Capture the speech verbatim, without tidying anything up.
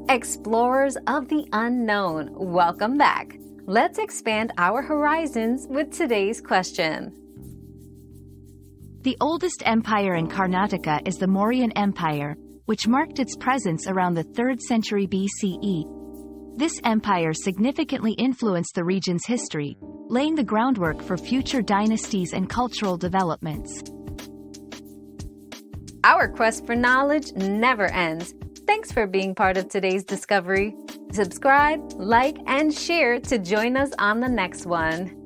Explorers of the unknown, welcome back. Let's expand our horizons with today's question. The oldest empire in Karnataka is the Mauryan Empire, which marked its presence around the third century B C E. This empire significantly influenced the region's history, laying the groundwork for future dynasties and cultural developments. Our quest for knowledge never ends. Thanks for being part of today's discovery. Subscribe, like, and share to join us on the next one.